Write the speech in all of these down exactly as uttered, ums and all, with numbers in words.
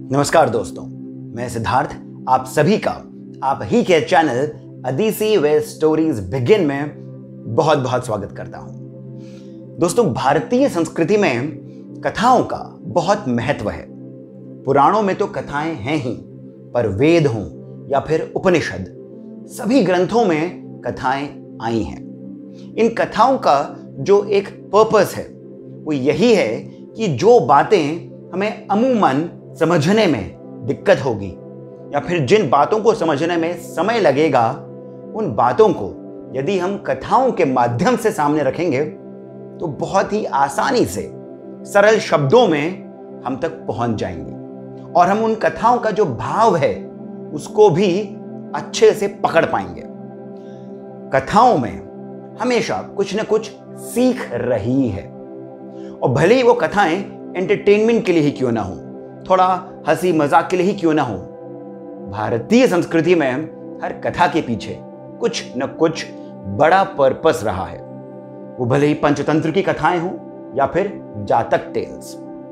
नमस्कार दोस्तों, मैं सिद्धार्थ आप सभी का आप ही के चैनल अदीसी वे स्टोरीज बिगिन में बहुत बहुत स्वागत करता हूं। दोस्तों, भारतीय संस्कृति में कथाओं का बहुत महत्व है। पुराणों में तो कथाएं हैं ही, पर वेद हों या फिर उपनिषद, सभी ग्रंथों में कथाएं आई हैं। इन कथाओं का जो एक पर्पस है वो यही है कि जो बातें हमें अमूमन समझने में दिक्कत होगी या फिर जिन बातों को समझने में समय लगेगा, उन बातों को यदि हम कथाओं के माध्यम से सामने रखेंगे तो बहुत ही आसानी से सरल शब्दों में हम तक पहुंच जाएंगे और हम उन कथाओं का जो भाव है उसको भी अच्छे से पकड़ पाएंगे। कथाओं में हमेशा कुछ न कुछ सीख रही है, और भले ही वो कथाएं एंटरटेनमेंट के लिए ही क्यों ना हो, थोड़ा हंसी मजाक के लिए ही क्यों ना हो, भारतीय संस्कृति में हर कथा के पीछे कुछ न कुछ बड़ा पर्पस रहा है। वो भले ही पंचतंत्र की कथाएं हों या फिर जातक टेल्स।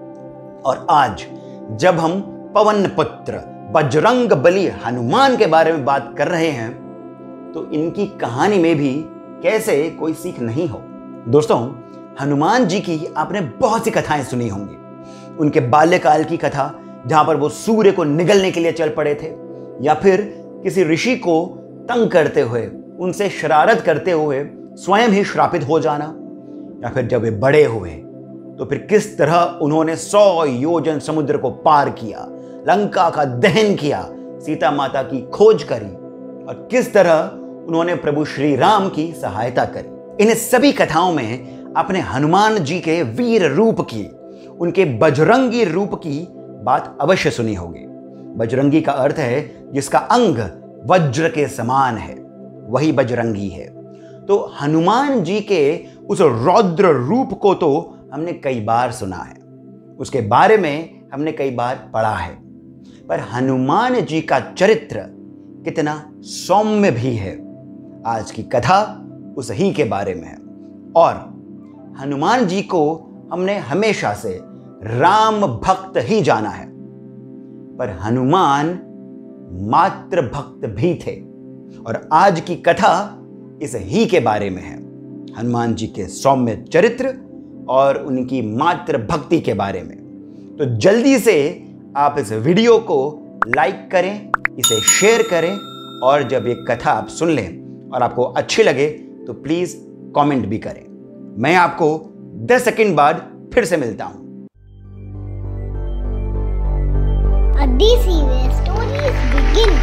और आज जब हम पवन पुत्र बजरंग बली हनुमान के बारे में बात कर रहे हैं तो इनकी कहानी में भी कैसे कोई सीख नहीं हो। दोस्तों, हनुमान जी की आपने बहुत सी कथाएं सुनी होंगी। उनके बाल्यकाल की कथा जहां पर वो सूर्य को निगलने के लिए चल पड़े थे, या फिर किसी ऋषि को तंग करते हुए, उनसे शरारत करते हुए स्वयं ही श्रापित हो जाना, या फिर जब वे बड़े हुए तो फिर किस तरह उन्होंने सौ योजन समुद्र को पार किया, लंका का दहन किया, सीता माता की खोज करी और किस तरह उन्होंने प्रभु श्री राम की सहायता करी। इन सभी कथाओं में आपने हनुमान जी के वीर रूप की, उनके बजरंगी रूप की बात अवश्य सुनी होगी। बजरंगी का अर्थ है जिसका अंग वज्र के समान है, वही बजरंगी है। तो हनुमान जी के उस रौद्र रूप को तो हमने कई बार सुना है, उसके बारे में हमने कई बार पढ़ा है, पर हनुमान जी का चरित्र कितना सौम्य भी है, आज की कथा उस ही के बारे में है। और हनुमान जी को हमने हमेशा से राम भक्त ही जाना है, पर हनुमान मात्र भक्त भी थे, और आज की कथा इस ही के बारे में है, हनुमान जी के सौम्य चरित्र और उनकी मात्र भक्ति के बारे में। तो जल्दी से आप इस वीडियो को लाइक करें, इसे शेयर करें, और जब ये कथा आप सुन लें और आपको अच्छी लगे तो प्लीज कमेंट भी करें। मैं आपको दस सेकंड बाद फिर से मिलता हूं। अदीसी वे स्टोरीज बिगिन।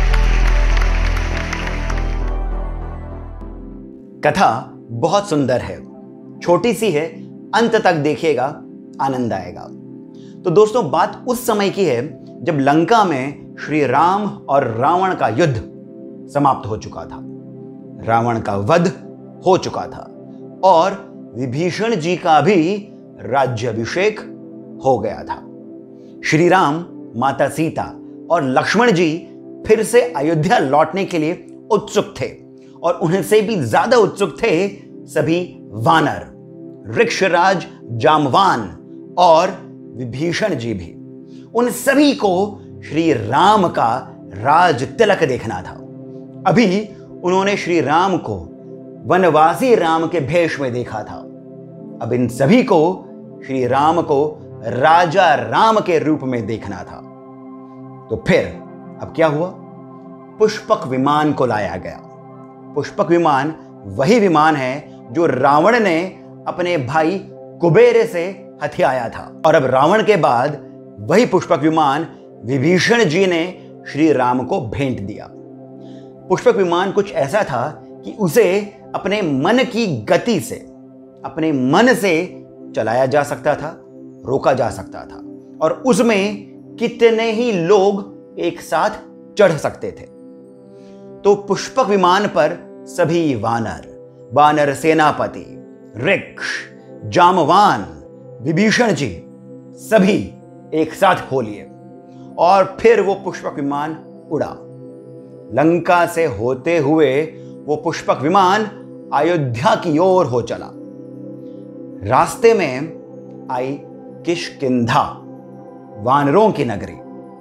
कथा बहुत सुंदर है, छोटी सी है, अंत तक देखिएगा, आनंद आएगा। तो दोस्तों, बात उस समय की है जब लंका में श्री राम और रावण का युद्ध समाप्त हो चुका था, रावण का वध हो चुका था और विभीषण जी का भी राज्याभिषेक हो गया था। श्री राम, माता सीता और लक्ष्मण जी फिर से अयोध्या लौटने के लिए उत्सुक थे, और उनसे भी ज्यादा उत्सुक थे सभी वानर, ऋक्षराज जामवान और विभीषण जी भी। उन सभी को श्री राम का राज तिलक देखना था। अभी उन्होंने श्री राम को वनवासी राम के भेष में देखा था, अब इन सभी को श्री राम को राजा राम के रूप में देखना था। तो फिर अब क्या हुआ? पुष्पक विमान को लाया गया। पुष्पक विमान वही विमान है जो रावण ने अपने भाई कुबेर से हथियाया था, और अब रावण के बाद वही पुष्पक विमान विभीषण जी ने श्री राम को भेंट दिया। पुष्पक विमान कुछ ऐसा था कि उसे अपने मन की गति से, अपने मन से चलाया जा सकता था, रोका जा सकता था, और उसमें कितने ही लोग एक साथ चढ़ सकते थे। तो पुष्पक विमान पर सभी वानर, वानर सेनापति, ऋक्ष, जामवान, विभीषण जी सभी एक साथ हो लिए, और फिर वो पुष्पक विमान उड़ा। लंका से होते हुए वो पुष्पक विमान अयोध्या की ओर हो चला। रास्ते में आई किष्किंधा, वानरों की नगरी।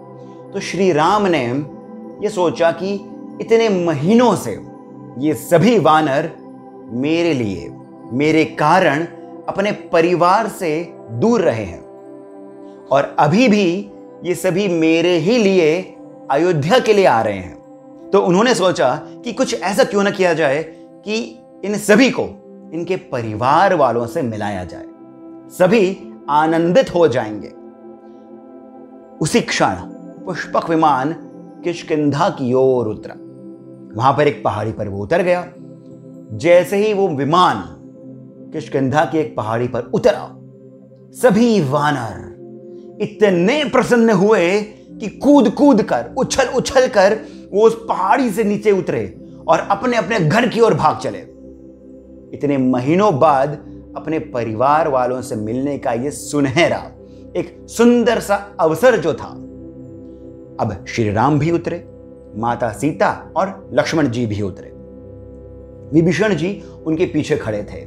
तो श्री राम ने ये सोचा कि इतने महीनों से ये सभी वानर मेरे लिए, मेरे कारण अपने परिवार से दूर रहे हैं और अभी भी ये सभी मेरे ही लिए अयोध्या के लिए आ रहे हैं। तो उन्होंने सोचा कि कुछ ऐसा क्यों ना किया जाए कि इन सभी को इनके परिवार वालों से मिलाया जाए, सभी आनंदित हो जाएंगे। उसी क्षण पुष्पक विमान किष्किंधा की ओर उतरा। वहां पर एक पहाड़ी पर वो उतर गया। जैसे ही वो विमान किष्किंधा की एक पहाड़ी पर उतरा, सभी वानर इतने प्रसन्न हुए कि कूद कूद कर, उछल उछल कर वो उस पहाड़ी से नीचे उतरे और अपने अपने घर की ओर भाग चले। इतने महीनों बाद अपने परिवार वालों से मिलने का ये सुनहरा, एक सुंदर सा अवसर जो था, अब श्री राम भी उतरे, माता सीता और लक्ष्मण जी भी उतरे। विभीषण जी उनके पीछे खड़े थे।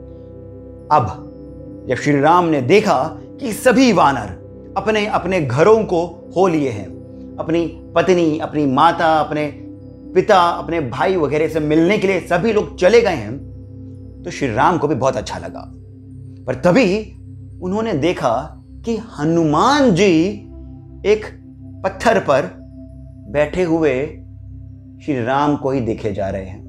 अब जब श्री राम ने देखा कि सभी वानर अपने अपने घरों को हो लिए हैं, अपनी पत्नी, अपनी माता, अपने पिता, अपने भाई वगैरह से मिलने के लिए सभी लोग चले गए हैं, तो श्री राम को भी बहुत अच्छा लगा। पर तभी उन्होंने देखा कि हनुमान जी एक पत्थर पर बैठे हुए श्री राम को ही देखे जा रहे हैं।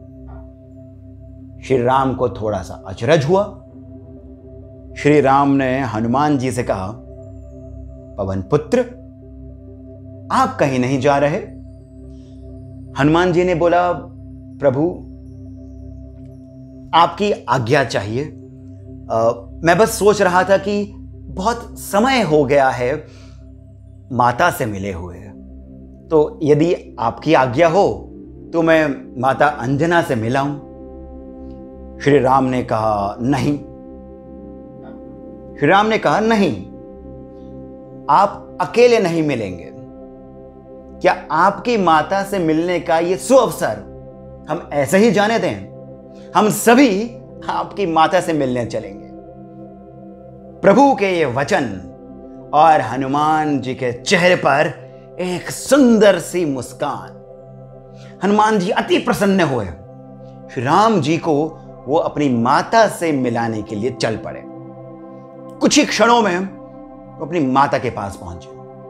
श्री राम को थोड़ा सा अचरज हुआ। श्री राम ने हनुमान जी से कहा, पवन पुत्र, आप कहीं नहीं जा रहे? हनुमान जी ने बोला, प्रभु आपकी आज्ञा चाहिए। आ, मैं बस सोच रहा था कि बहुत समय हो गया है माता से मिले हुए, तो यदि आपकी आज्ञा हो तो मैं माता अंजना से मिलाऊं। श्री राम ने कहा नहीं। श्री राम ने कहा नहीं, आप अकेले नहीं मिलेंगे। क्या आपकी माता से मिलने का यह सुअवसर हम ऐसे ही जाने दें? हम सभी आपकी माता से मिलने चलेंगे। प्रभु के ये वचन और हनुमान जी के चेहरे पर एक सुंदर सी मुस्कान। हनुमान जी अति प्रसन्न हुए। श्री राम जी को वो अपनी माता से मिलाने के लिए चल पड़े। कुछ ही क्षणों में वो अपनी माता के पास पहुंचे।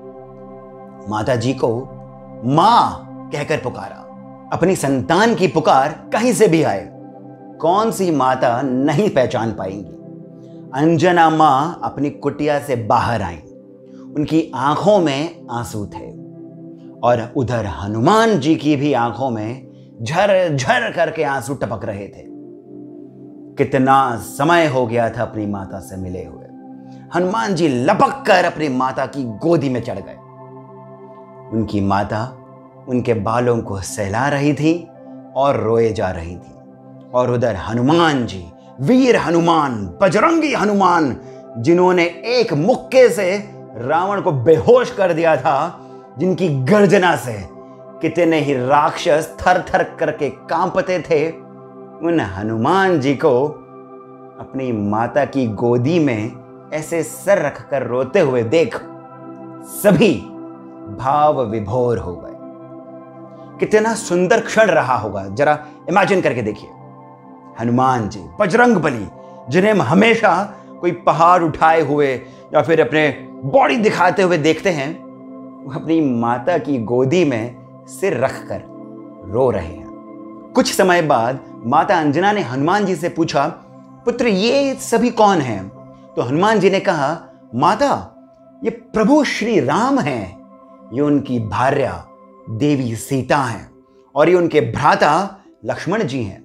माता जी को मां कहकर पुकारा। अपनी संतान की पुकार कहीं से भी आए, कौन सी माता नहीं पहचान पाएंगी। अंजना मां अपनी कुटिया से बाहर आई। उनकी आंखों में आंसू थे और उधर हनुमान जी की भी आंखों में झर झर करके आंसू टपक रहे थे। कितना समय हो गया था अपनी माता से मिले हुए। हनुमान जी लपक कर अपनी माता की गोदी में चढ़ गए। उनकी माता उनके बालों को सहला रही थी और रोए जा रही थी। और उधर हनुमान जी, वीर हनुमान, बजरंगी हनुमान, जिन्होंने एक मुक्के से रावण को बेहोश कर दिया था, जिनकी गर्जना से कितने ही राक्षस थर थर करके कांपते थे, उन हनुमान जी को अपनी माता की गोदी में ऐसे सर रखकर रोते हुए देख सभी भाव विभोर हो गए। कितना सुंदर क्षण रहा होगा, जरा इमेजिन करके देखिए। हनुमान जी, बजरंग बली, जिन्हें हम हमेशा कोई पहाड़ उठाए हुए या फिर अपने बॉडी दिखाते हुए देखते हैं, वो अपनी माता की गोदी में सिर रखकर रो रहे हैं। कुछ समय बाद माता अंजना ने हनुमान जी से पूछा, पुत्र ये सभी कौन हैं? तो हनुमान जी ने कहा, माता ये प्रभु श्री राम हैं, ये उनकी भार्या देवी सीता हैं और ये उनके भ्राता लक्ष्मण जी हैं।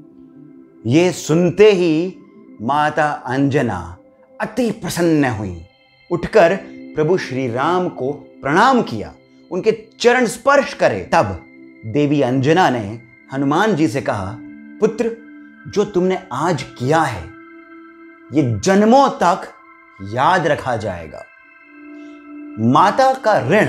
ये सुनते ही माता अंजना अति प्रसन्न हुई। उठकर प्रभु श्री राम को प्रणाम किया, उनके चरण स्पर्श करे। तब देवी अंजना ने हनुमान जी से कहा, पुत्र जो तुमने आज किया है ये जन्मों तक याद रखा जाएगा। माता का ऋण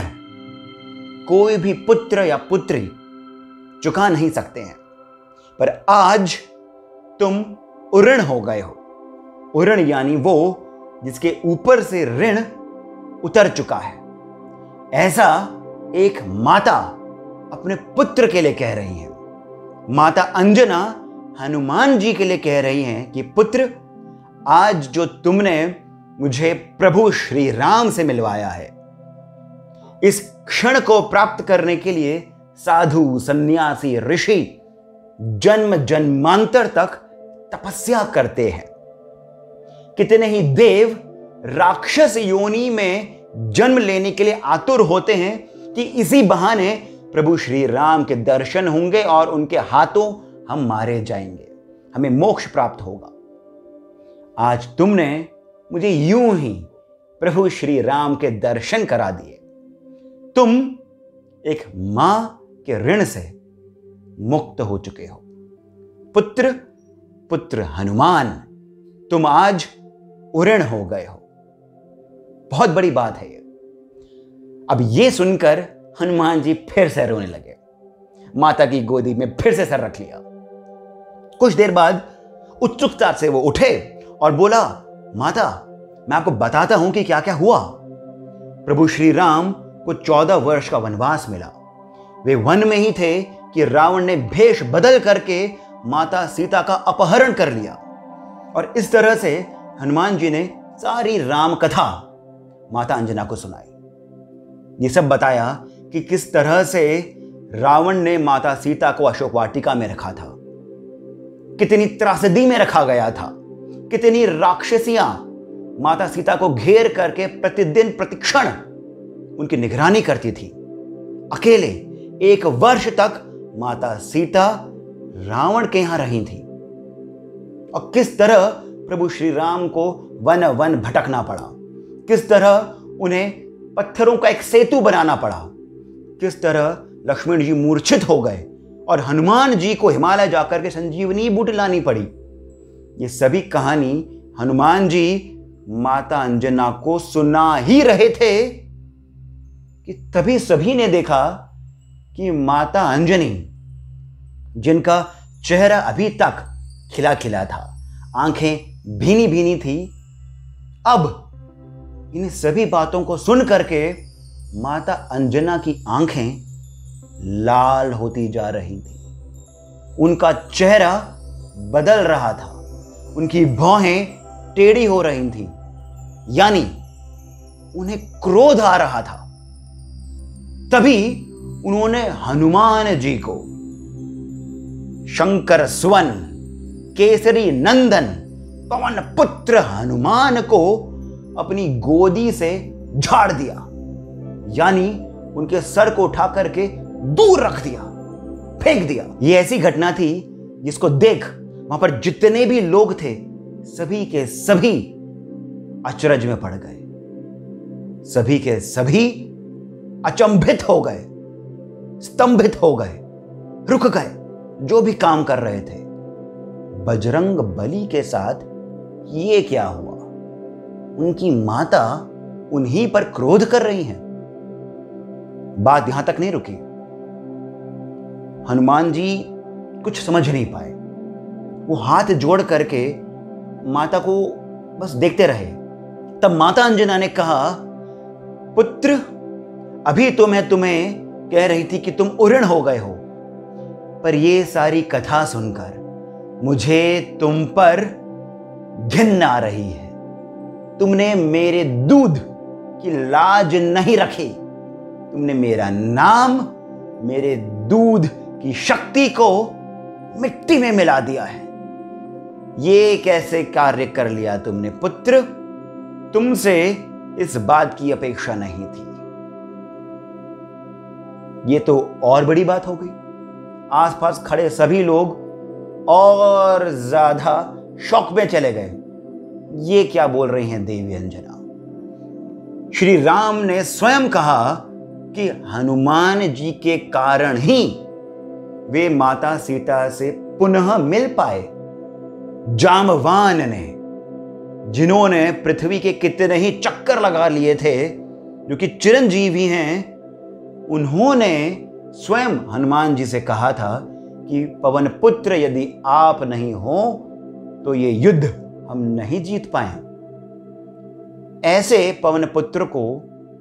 कोई भी पुत्र या पुत्री चुका नहीं सकते हैं, पर आज तुम उऋण हो गए हो। उऋण यानी वो जिसके ऊपर से ऋण उतर चुका है। ऐसा एक माता अपने पुत्र के लिए कह रही है। माता अंजना हनुमान जी के लिए कह रही हैं कि पुत्र, आज जो तुमने मुझे प्रभु श्री राम से मिलवाया है, इस क्षण को प्राप्त करने के लिए साधु, सन्यासी, ऋषि जन्म जन्मांतर तक तपस्या करते हैं। कितने ही देव राक्षस योनि में जन्म लेने के लिए आतुर होते हैं कि इसी बहाने प्रभु श्री राम के दर्शन होंगे और उनके हाथों हम मारे जाएंगे, हमें मोक्ष प्राप्त होगा। आज तुमने मुझे यूं ही प्रभु श्री राम के दर्शन करा दिए। तुम एक मां के ऋण से मुक्त हो चुके हो। पुत्र पुत्र हनुमान, तुम आज उऋण हो गए हो। बहुत बड़ी बात है ये। अब ये सुनकर हनुमान जी फिर से रोने लगे। माता की गोदी में फिर से सर रख लिया। कुछ देर बाद उत्सुकता से वो उठे और बोला, माता, मैं आपको बताता हूं कि क्या क्या हुआ। प्रभु श्री राम को चौदह वर्ष का वनवास मिला। वे वन में ही थे कि रावण ने भेष बदल करके माता सीता का अपहरण कर लिया। और इस तरह से हनुमान जी ने सारी राम कथा माता अंजना को सुनाई। ये सब बताया कि किस तरह से रावण ने माता सीता को अशोक वाटिका में रखा था, कितनी त्रासदी में रखा गया था, कितनी राक्षसियां माता सीता को घेर करके प्रतिदिन प्रतिक्षण उनकी निगरानी करती थी। अकेले एक वर्ष तक माता सीता रावण के यहां रही थी। और किस तरह प्रभु श्री राम को वन वन भटकना पड़ा, किस तरह उन्हें पत्थरों का एक सेतु बनाना पड़ा, किस तरह लक्ष्मण जी मूर्छित हो गए और हनुमान जी को हिमालय जाकर के संजीवनी बूटी लानी पड़ी। ये सभी कहानी हनुमान जी माता अंजना को सुना ही रहे थे कि तभी सभी ने देखा कि माता अंजनी, जिनका चेहरा अभी तक खिला खिला था, आंखें भीनी भीनी थी, अब इन सभी बातों को सुन करके माता अंजना की आंखें लाल होती जा रही थी। उनका चेहरा बदल रहा था, उनकी भौहें टेढ़ी हो रही थी, यानी उन्हें क्रोध आ रहा था। तभी उन्होंने हनुमान जी को, शंकर सुवन, केसरी नंदन, पवन पुत्र हनुमान को अपनी गोदी से झाड़ दिया, यानी उनके सर को उठा करके दूर रख दिया, फेंक दिया। यह ऐसी घटना थी जिसको देख वहां पर जितने भी लोग थे सभी के सभी अचरज में पड़ गए, सभी के सभी अचंभित हो गए, स्तंभित हो गए, रुक गए जो भी काम कर रहे थे। बजरंग बली के साथ ये क्या हुआ? उनकी माता उन्हीं पर क्रोध कर रही हैं। बात यहां तक नहीं रुकी। हनुमान जी कुछ समझ नहीं पाए। वो हाथ जोड़ करके माता को बस देखते रहे। तब माता अंजना ने कहा, पुत्र, अभी तो मैं तुम्हें कह रही थी कि तुम उऋण हो गए हो, पर ये सारी कथा सुनकर मुझे तुम पर घिन आ रही है। तुमने मेरे दूध की लाज नहीं रखी, तुमने मेरा नाम, मेरे दूध की शक्ति को मिट्टी में मिला दिया है। ये कैसे कार्य कर लिया तुमने पुत्र? तुमसे इस बात की अपेक्षा नहीं थी। ये तो और बड़ी बात हो गई। आसपास खड़े सभी लोग और ज्यादा शौक में चले गए। ये क्या बोल रही हैं देवी अंजना? श्री राम ने स्वयं कहा कि हनुमान जी के कारण ही वे माता सीता से पुनः मिल पाए। जामवान ने, जिन्होंने पृथ्वी के कितने ही चक्कर लगा लिए थे, जो कि चिरंजीवी हैं, उन्होंने स्वयं हनुमान जी से कहा था कि पवन पुत्र, यदि आप नहीं हो तो ये युद्ध हम नहीं जीत पाए। ऐसे पवन पुत्र को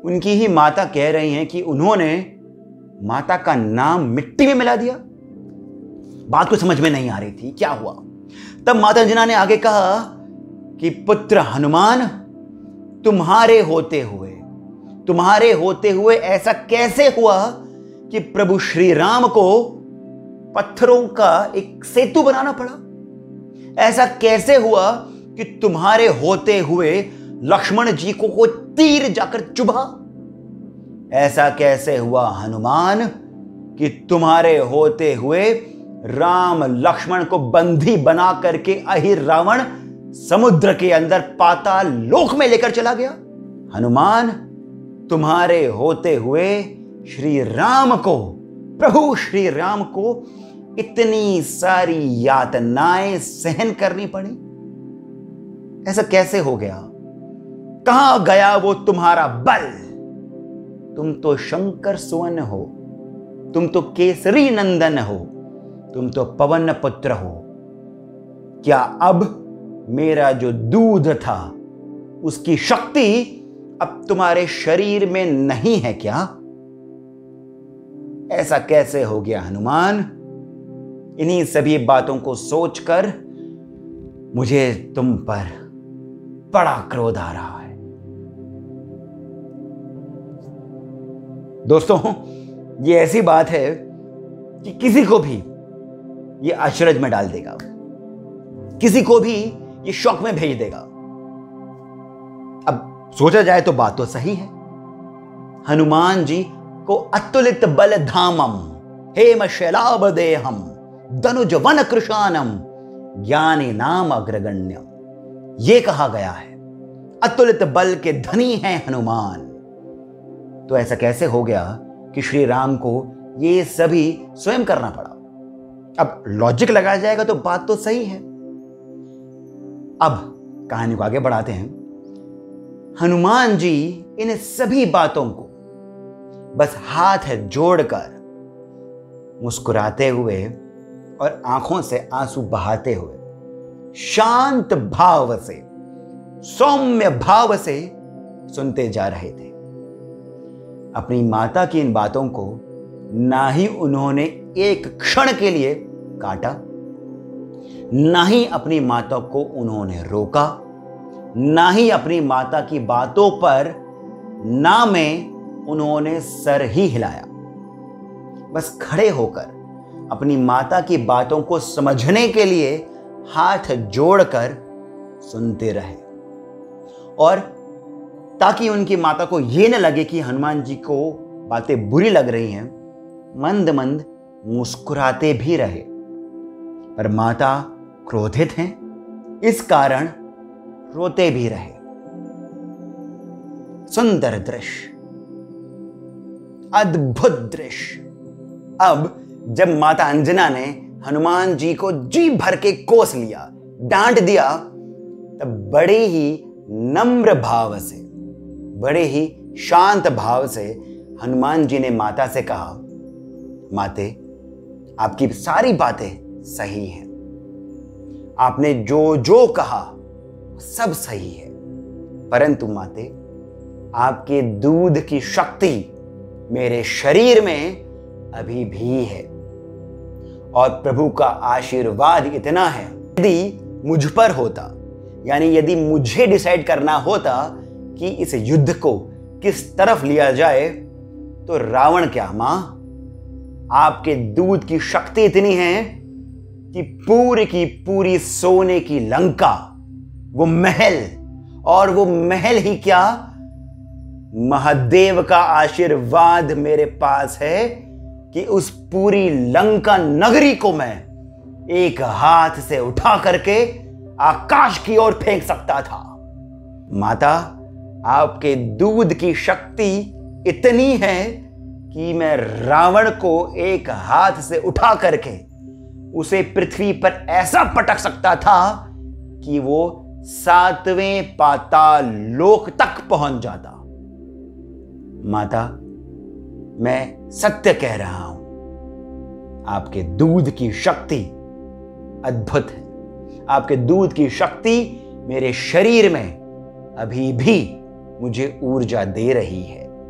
उनकी ही माता कह रही हैं कि उन्होंने माता का नाम मिट्टी में मिला दिया। बात को समझ में नहीं आ रही थी, क्या हुआ। तब माता अंजना ने आगे कहा कि पुत्र हनुमान, तुम्हारे होते हुए तुम्हारे होते हुए ऐसा कैसे हुआ कि प्रभु श्री राम को पत्थरों का एक सेतु बनाना पड़ा? ऐसा कैसे हुआ कि तुम्हारे होते हुए लक्ष्मण जी को कोई तीर जाकर चुभा? ऐसा कैसे हुआ हनुमान कि तुम्हारे होते हुए राम लक्ष्मण को बंदी बना करके अहिर रावण समुद्र के अंदर पाताल लोक में लेकर चला गया? हनुमान, तुम्हारे होते हुए श्री राम को, प्रभु श्री राम को इतनी सारी यातनाएं सहन करनी पड़ी। ऐसा कैसे हो गया? कहां गया वो तुम्हारा बल? तुम तो शंकर सुवन हो, तुम तो केसरी नंदन हो, तुम तो पवन पुत्र हो। क्या अब मेरा जो दूध था उसकी शक्ति अब तुम्हारे शरीर में नहीं है क्या? ऐसा कैसे हो गया हनुमान? इन्हीं सभी बातों को सोचकर मुझे तुम पर बड़ा क्रोध आ रहा है। दोस्तों, ये ऐसी बात है कि किसी को भी ये अचरज में डाल देगा, किसी को भी ये शौक में भेज देगा। अब सोचा जाए तो बात तो सही है। हनुमान जी को अतुलित बल धामम हेम शैलाभ देहम धनुज वन कृशानम ज्ञानी नाम अग्रगण्यम, ये कहा गया है। अतुलित बल के धनी हैं हनुमान। तो ऐसा कैसे हो गया कि श्री राम को ये सभी स्वयं करना पड़ा? अब लॉजिक लगाया जाएगा तो बात तो सही है। अब कहानी को आगे बढ़ाते हैं। हनुमान जी इन सभी बातों को बस हाथ जोड़कर मुस्कुराते हुए और आंखों से आंसू बहाते हुए शांत भाव से, सौम्य भाव से सुनते जा रहे थे। अपनी माता की इन बातों को ना ही उन्होंने एक क्षण के लिए काटा, ना ही अपनी माता को उन्होंने रोका, ना ही अपनी माता की बातों पर ना में उन्होंने सर ही हिलाया। बस खड़े होकर अपनी माता की बातों को समझने के लिए हाथ जोड़कर सुनते रहे, और ताकि उनकी माता को यह न लगे कि हनुमान जी को बातें बुरी लग रही हैं, मंद मंद मुस्कुराते भी रहे। पर माता क्रोधित हैं, इस कारण रोते भी रहे। सुंदर दृश्य, अद्भुत दृश्य। अब जब माता अंजना ने हनुमान जी को जी भर के कोस लिया, डांट दिया, तब बड़े ही नम्र भाव से, बड़े ही शांत भाव से हनुमान जी ने माता से कहा, माते, आपकी सारी बातें सही हैं, आपने जो जो कहा सब सही है, परंतु माते, आपके दूध की शक्ति मेरे शरीर में अभी भी है, और प्रभु का आशीर्वाद इतना है, यदि मुझ पर होता, यानी यदि मुझे डिसाइड करना होता कि इस युद्ध को किस तरफ लिया जाए, तो रावण क्या, मां, आपके दूध की शक्ति इतनी है कि पूरी की पूरी सोने की लंका, वो महल, और वो महल ही क्या, महादेव का आशीर्वाद मेरे पास है कि उस पूरी लंका नगरी को मैं एक हाथ से उठा करके आकाश की ओर फेंक सकता था। माता, आपके दूध की शक्ति इतनी है कि मैं रावण को एक हाथ से उठा करके उसे पृथ्वी पर ऐसा पटक सकता था कि वो सातवें पाताल लोक तक पहुंच जाता। माता, मैं सत्य कह रहा हूं, आपके दूध की शक्ति अद्भुत है। आपके दूध की शक्ति मेरे शरीर में अभी भी मुझे ऊर्जा दे रही है।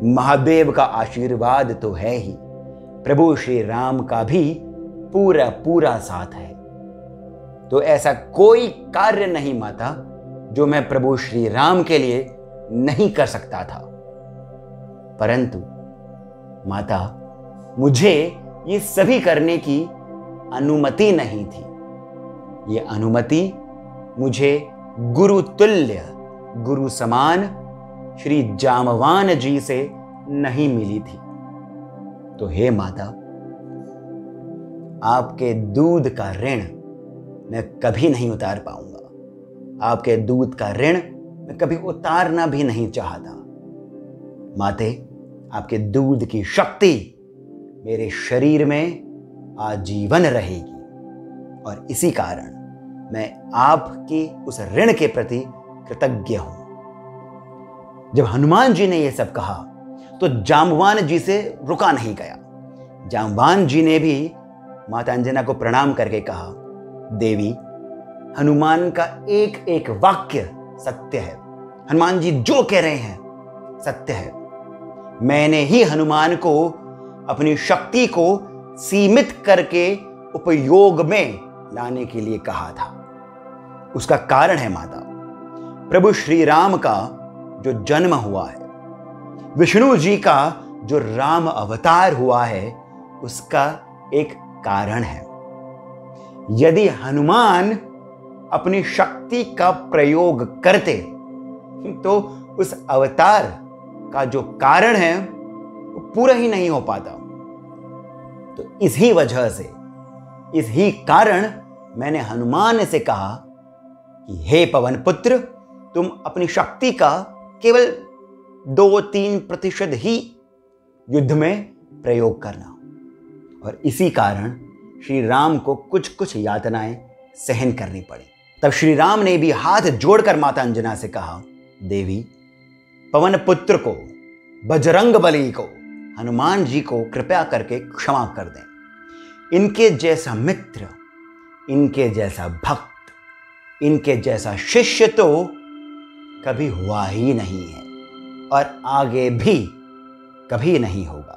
महादेव का आशीर्वाद तो है ही, प्रभु श्री राम का भी पूरा पूरा साथ है। तो ऐसा कोई कार्य नहीं माता जो मैं प्रभु श्री राम के लिए नहीं कर सकता था। परंतु माता, मुझे ये सभी करने की अनुमति नहीं थी। ये अनुमति मुझे गुरु तुल्य, गुरु समान श्री जामवान जी से नहीं मिली थी। तो हे माता, आपके दूध का ऋण मैं कभी नहीं उतार पाऊंगा। आपके दूध का ऋण मैं कभी उतारना भी नहीं चाहता। माते, आपके दूध की शक्ति मेरे शरीर में आजीवन रहेगी और इसी कारण मैं आपकी उस ऋण के प्रति कृतज्ञ हूं। जब हनुमान जी ने यह सब कहा तो जाम्बवान जी से रुका नहीं गया। जाम्बवान जी ने भी माता अंजना को प्रणाम करके कहा, देवी, हनुमान का एक एक वाक्य सत्य है। हनुमान जी जो कह रहे हैं सत्य है। मैंने ही हनुमान को अपनी शक्ति को सीमित करके उपयोग में लाने के लिए कहा था। उसका कारण है माता, प्रभु श्री राम का जो जन्म हुआ है, विष्णु जी का जो राम अवतार हुआ है, उसका एक कारण है। यदि हनुमान अपनी शक्ति का प्रयोग करते तो उस अवतार का जो कारण है वो पूरा ही नहीं हो पाता। तो इसी वजह से, इसी कारण मैंने हनुमान से कहा कि हे पवन पुत्र, तुम अपनी शक्ति का केवल दो तीन प्रतिशत ही युद्ध में प्रयोग करना। और इसी कारण श्री राम को कुछ कुछ यातनाएं सहन करनी पड़ी। तब श्री राम ने भी हाथ जोड़कर माता अंजना से कहा, देवी, पवन पुत्र को, बजरंग बली को, हनुमान जी को कृपया करके क्षमा कर दें। इनके जैसा मित्र, इनके जैसा भक्त, इनके जैसा शिष्य तो कभी हुआ ही नहीं है और आगे भी कभी नहीं होगा।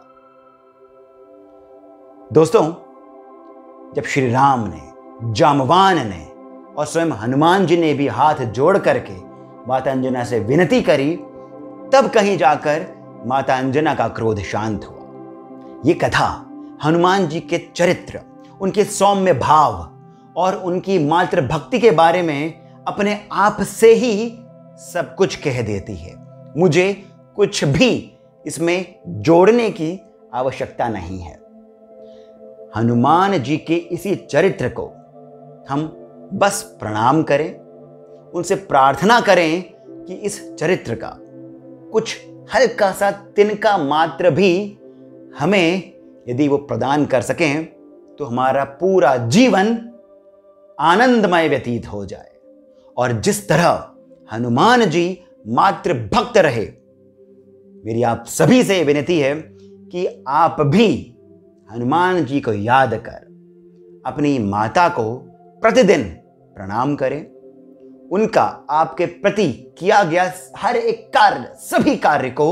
दोस्तों, जब श्री राम ने, जाम्बवान ने और स्वयं हनुमान जी ने भी हाथ जोड़ करके माता अंजना से विनती करी, तब कहीं जाकर माता अंजना का क्रोध शांत हुआ। ये कथा हनुमान जी के चरित्र, उनके सौम्य भाव और उनकी मात्र भक्ति के बारे में अपने आप से ही सब कुछ कह देती है। मुझे कुछ भी इसमें जोड़ने की आवश्यकता नहीं है। हनुमान जी के इसी चरित्र को हम बस प्रणाम करें, उनसे प्रार्थना करें कि इस चरित्र का कुछ हल्का सा तिनका मात्र भी हमें यदि वो प्रदान कर सकें तो हमारा पूरा जीवन आनंदमय व्यतीत हो जाए। और जिस तरह हनुमान जी मात्र भक्त रहे, मेरी आप सभी से विनती है कि आप भी हनुमान जी को याद कर अपनी माता को प्रतिदिन प्रणाम करें। उनका आपके प्रति किया गया हर एक कार्य, सभी कार्य को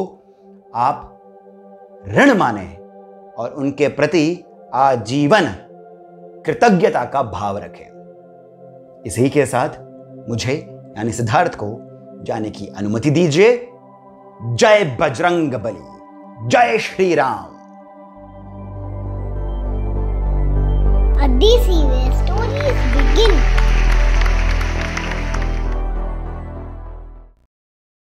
आप ऋण माने और उनके प्रति आजीवन कृतज्ञता का भाव रखें। इसी के साथ मुझे यानी सिद्धार्थ को जाने की अनुमति दीजिए। जय बजरंग बली, जय Shri Ram. A D C where stories begin.